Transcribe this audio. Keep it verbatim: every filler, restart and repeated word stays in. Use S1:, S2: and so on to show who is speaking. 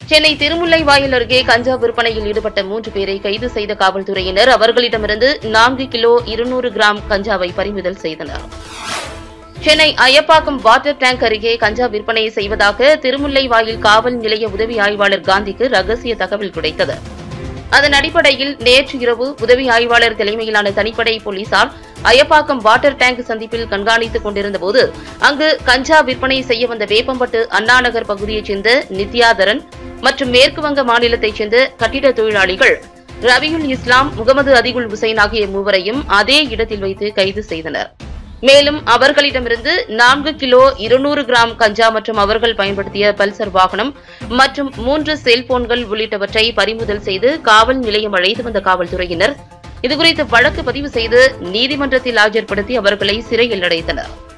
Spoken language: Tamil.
S1: சென்னை திருமுல்லைவாயல் அருகே கஞ்சா விற்பனையில் ஈடுபட்ட மூன்று பேரை கைது செய்த காவல்துறையினர் அவர்களிடமிருந்து நான்கு கிலோ இருநூறு கிராம் கஞ்சாவை பறிமுதல் செய்தனர். சென்னை அயப்பாக்கம் வாட்டர் டேங்க் அருகே கஞ்சா விற்பனை செய்வதாக திருமுல்லைவாயல் காவல் நிலைய உதவி ஆய்வாளர் காந்திக்கு ரகசிய தகவல் கிடைத்தது. அதன் அடிப்படையில் நேற்று இரவு உதவி ஆய்வாளர் தலைமையிலான தனிப்படை போலீசார் அயப்பாக்கம் வாட்டர் டேங்க் சந்திப்பில் கண்காணித்துக் கொண்டிருந்தபோது அங்கு கஞ்சா விற்பனை செய்ய வந்த வேப்பம்பட்டு அண்ணாநகர் பகுதியைச் சேர்ந்த நித்யாதரன் மற்றும் மேற்குவங்க மாநிலத்தைச் சேர்ந்த கட்டிட தொழிலாளிகள் ரபியுல் இஸ்லாம், முகமது அதிகுல் ஹுசைன் ஆகிய மூவரையும் அதே இடத்தில் வைத்து கைது செய்தனர். மேலும் அவர்களிடமிருந்து நான்கு கிலோ இருநூறு கிராம் கஞ்சா மற்றும் அவர்கள் பயன்படுத்திய பல்சர் வாகனம் மற்றும் மூன்று செல்போன்கள் உள்ளிட்டவற்றை பறிமுதல் செய்து காவல் நிலையம் அழைத்து வந்த காவல்துறையினர் இதுகுறித்து வழக்கு பதிவு செய்து நீதிமன்றத்தில் ஆஜர்படுத்தி அவர்களை சிறையில் அடைத்தனர்.